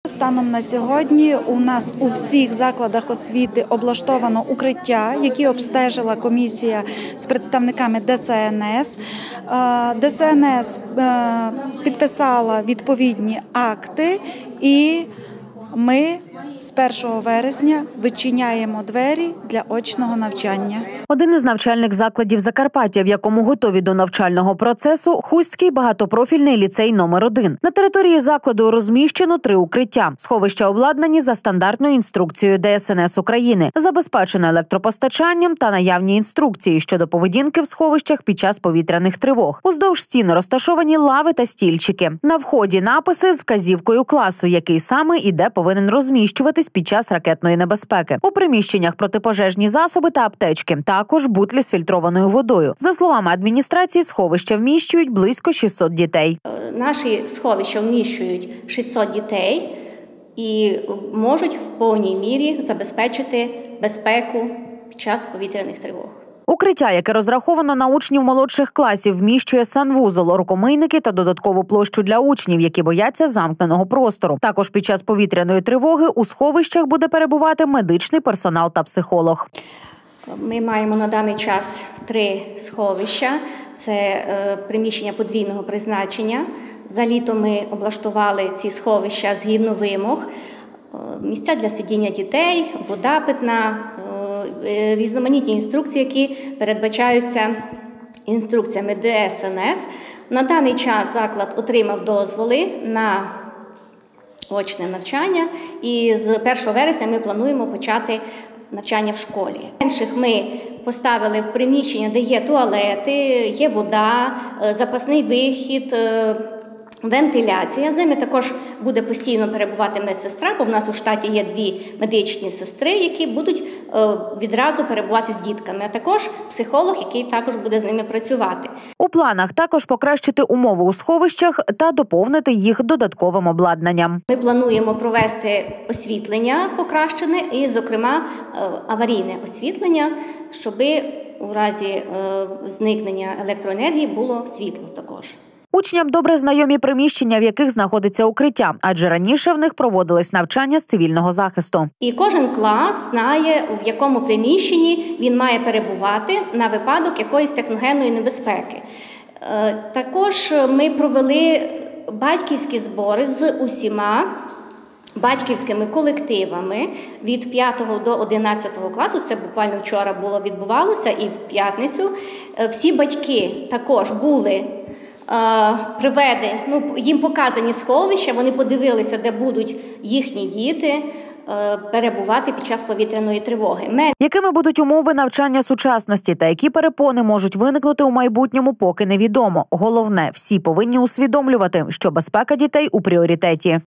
Станом на сьогодні у нас у всіх закладах освіти облаштовано укриття, які обстежила комісія з представниками ДСНС. ДСНС підписала відповідні акти і ми з 1 вересня відчиняємо двері для очного навчання. Один із навчальних закладів Закарпаття, в якому готові до навчального процесу, Хустський багатопрофільний ліцей номер 1. На території закладу розміщено 3 укриття. Сховища обладнані за стандартною інструкцією ДСНС України, забезпечено електропостачанням та наявні інструкції щодо поведінки в сховищах під час повітряних тривог. Уздовж стін розташовані лави та стільчики. На вході написи з вказівкою класу, який саме і де повинен розміщуватись під час ракетної небезпеки. У приміщеннях протипожежні засоби та аптечки. Також бутлі з фільтрованою водою. За словами адміністрації, сховища вміщують близько 600 дітей. Наші сховища вміщують 600 дітей і можуть в повній мірі забезпечити безпеку під час повітряних тривог. Укриття, яке розраховано на учнів молодших класів, вміщує санвузол, рукомийники та додаткову площу для учнів, які бояться замкненого простору. Також під час повітряної тривоги у сховищах буде перебувати медичний персонал та психолог. Ми маємо на даний час 3 сховища. Це приміщення подвійного призначення. За літо ми облаштували ці сховища згідно вимог. Місця для сидіння дітей, вода питна, різноманітні інструкції, які передбачаються інструкціями ДСНС. На даний час заклад отримав дозволи на очне навчання і з 1 вересня ми плануємо почати навчання в школі. Інших ми поставили в приміщення, де є туалети, є вода, запасний вихід, вентиляція. З ними також буде постійно перебувати медсестра, бо в нас у штаті є 2 медичні сестри, які будуть відразу перебувати з дітками, а також психолог, який також буде з ними працювати. У планах також покращити умови у сховищах та доповнити їх додатковим обладнанням. Ми плануємо провести освітлення покращене і, зокрема, аварійне освітлення, щоб у разі зникнення електроенергії було світло також. Учням добре знайомі приміщення, в яких знаходиться укриття, адже раніше в них проводились навчання з цивільного захисту. І кожен клас знає, в якому приміщенні він має перебувати на випадок якоїсь техногенної небезпеки. Також ми провели батьківські збори з усіма батьківськими колективами від 5 до 11 класу. Це буквально вчора відбувалося і в п'ятницю. Всі батьки також були їм показані сховища, вони подивилися, де будуть їхні діти перебувати під час повітряної тривоги. Якими будуть умови навчання сучасності та які перепони можуть виникнути у майбутньому, поки невідомо. Головне, всі повинні усвідомлювати, що безпека дітей у пріоритеті.